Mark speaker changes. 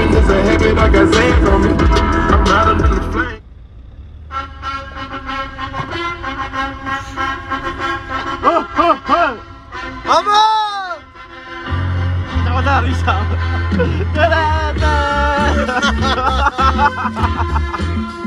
Speaker 1: Rapping is a habit, I got Zans on me. I'm riding in the flame.
Speaker 2: Mama! Ako na, Risa. Tada!